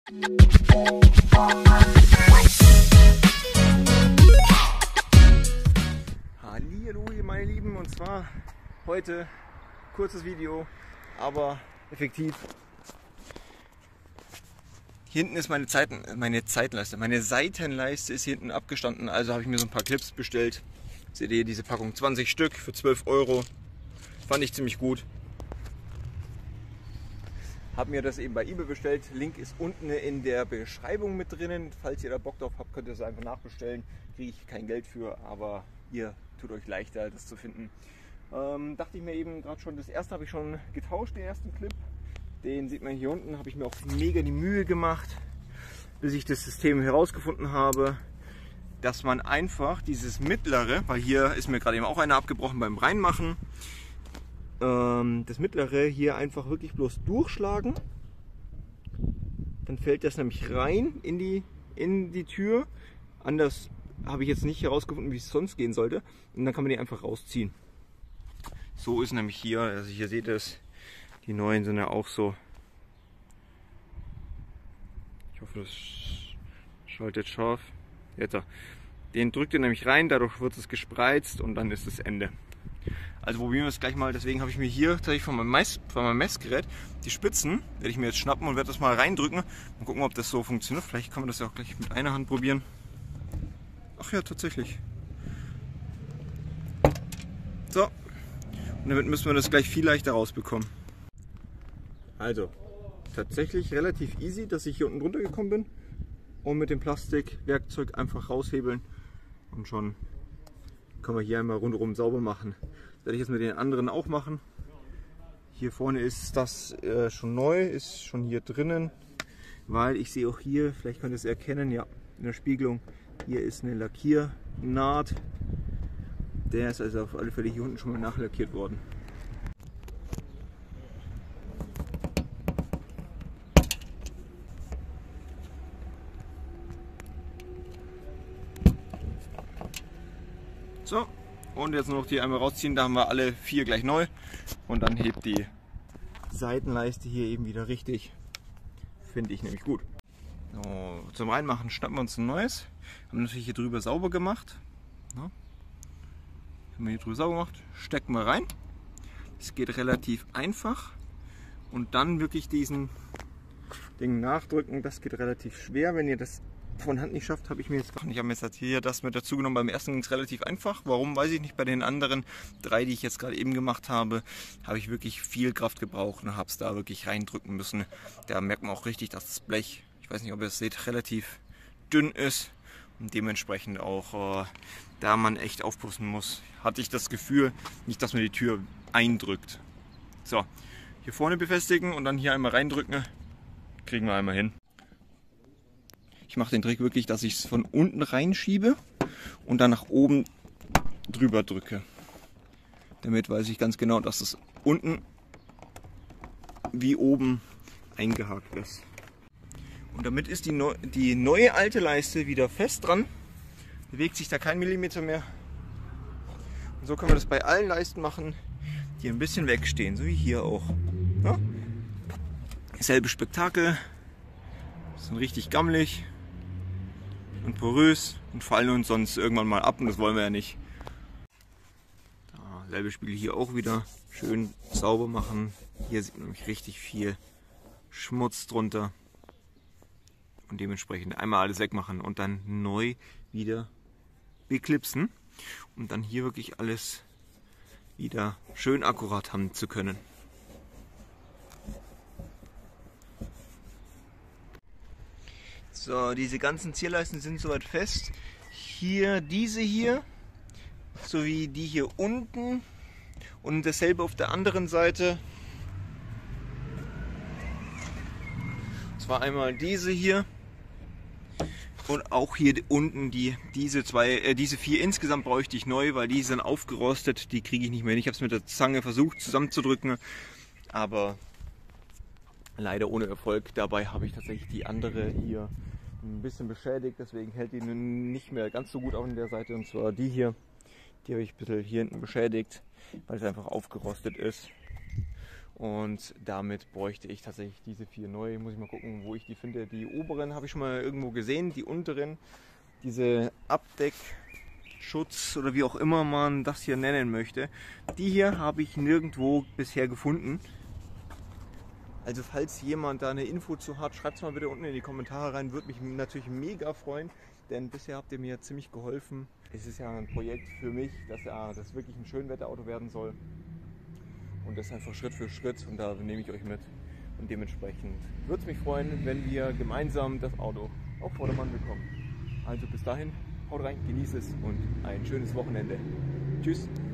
Hallihallo meine Lieben, und zwar heute kurzes Video, aber effektiv. Hier hinten ist meine Seitenleiste ist hier hinten abgestanden, also habe ich mir so ein paar Clips bestellt. Seht ihr diese Packung, 20 Stück für 12 Euro. Fand ich ziemlich gut. Habe mir das eben bei eBay bestellt. Link ist unten in der Beschreibung mit drinnen. Falls ihr da Bock drauf habt, könnt ihr es einfach nachbestellen. Kriege ich kein Geld für, aber ihr tut euch leichter, das zu finden. Dachte ich mir eben gerade schon, das erste habe ich schon getauscht, den ersten Clip. Den sieht man hier unten, habe ich mir auch mega die Mühe gemacht, bis ich das System herausgefunden habe, dass man einfach dieses mittlere, weil hier ist mir gerade eben auch einer abgebrochen beim Reinmachen, das mittlere hier einfach wirklich bloß durchschlagen. Dann fällt das nämlich rein in die Tür. Anders habe ich jetzt nicht herausgefunden, wie es sonst gehen sollte. Und dann kann man die einfach rausziehen. So ist nämlich hier, also hier seht ihr es, die neuen sind ja auch so. Ich hoffe, das schaltet scharf. Jetzt, den drückt ihr nämlich rein, dadurch wird es gespreizt und dann ist das Ende. Also probieren wir es gleich mal, deswegen habe ich mir hier tatsächlich von meinem Messgerät die Spitzen, werde ich mir jetzt schnappen und werde das mal reindrücken und gucken, ob das so funktioniert. Vielleicht kann man das ja auch gleich mit einer Hand probieren. Ach ja, tatsächlich. So, und damit müssen wir das gleich viel leichter rausbekommen. Also, tatsächlich relativ easy, dass ich hier unten drunter gekommen bin und mit dem Plastikwerkzeug einfach raushebeln und schon können wir hier einmal rundherum sauber machen. Das werde ich jetzt mit den anderen auch machen. Hier vorne ist das schon neu, ist schon hier drinnen, weil ich sehe auch hier, vielleicht könnt ihr es erkennen, ja, in der Spiegelung, hier ist eine Lackiernaht. Der ist also auf alle Fälle hier unten schon mal nachlackiert worden. So, und jetzt nur noch die einmal rausziehen, da haben wir alle 4 gleich neu und dann hebt die Seitenleiste hier eben wieder richtig. Finde ich nämlich gut. So, zum Reinmachen schnappen wir uns ein neues. Haben natürlich hier drüber sauber gemacht. Ja. Haben wir hier drüber sauber gemacht, stecken wir rein. Es geht relativ einfach und dann wirklich diesen Ding nachdrücken, das geht relativ schwer, wenn ihr das von Hand nicht schafft, habe ich mir jetzt gar nicht. Ich habe mir jetzt hier das mit dazu genommen. Beim ersten ging es relativ einfach. Warum, weiß ich nicht. Bei den anderen 3, die ich jetzt gerade eben gemacht habe, habe ich wirklich viel Kraft gebraucht und habe es da wirklich reindrücken müssen. Da merkt man auch richtig, dass das Blech, ich weiß nicht, ob ihr es seht, relativ dünn ist und dementsprechend auch, da man echt aufpassen muss, hatte ich das Gefühl, nicht, dass man die Tür eindrückt. So, hier vorne befestigen und dann hier einmal reindrücken, kriegen wir einmal hin. Ich mache den Trick wirklich, dass ich es von unten reinschiebe und dann nach oben drüber drücke. Damit weiß ich ganz genau, dass es unten wie oben eingehakt ist. Und damit ist die neue alte Leiste wieder fest dran. Bewegt sich da kein Millimeter mehr. Und so können wir das bei allen Leisten machen, die ein bisschen wegstehen, so wie hier auch. Ja? Selbe Spektakel. Sind richtig gammelig und porös und fallen uns sonst irgendwann mal ab und das wollen wir ja nicht. Selbe Spiel hier auch wieder. Schön sauber machen. Hier sieht man nämlich richtig viel Schmutz drunter. Und dementsprechend einmal alles wegmachen und dann neu wieder beklipsen. Und dann hier wirklich alles wieder schön akkurat haben zu können. So, diese ganzen Zierleisten sind soweit fest. Hier diese hier, sowie die hier unten und dasselbe auf der anderen Seite. Und zwar einmal diese hier und auch hier unten diese 4 insgesamt bräuchte ich neu, weil die sind aufgerostet, die kriege ich nicht mehr hin. Ich habe es mit der Zange versucht zusammenzudrücken, aber leider ohne Erfolg. Dabei habe ich tatsächlich die andere hier ein bisschen beschädigt, deswegen hält die nicht mehr ganz so gut auf in der Seite, und zwar die hier. Die habe ich ein bisschen hier hinten beschädigt, weil es einfach aufgerostet ist. Und damit bräuchte ich tatsächlich diese 4 neu. Muss ich mal gucken, wo ich die finde. Die oberen habe ich schon mal irgendwo gesehen, die unteren, diese Abdeckschutz oder wie auch immer man das hier nennen möchte, die hier habe ich nirgendwo bisher gefunden. Also falls jemand da eine Info zu hat, schreibt es mal bitte unten in die Kommentare rein, würde mich natürlich mega freuen, denn bisher habt ihr mir ziemlich geholfen. Es ist ja ein Projekt für mich, dass das wirklich ein Schönwetterauto werden soll. Und das einfach Schritt für Schritt und da nehme ich euch mit. Und dementsprechend würde es mich freuen, wenn wir gemeinsam das Auto auf Vordermann bekommen. Also bis dahin, haut rein, genießt es und ein schönes Wochenende. Tschüss!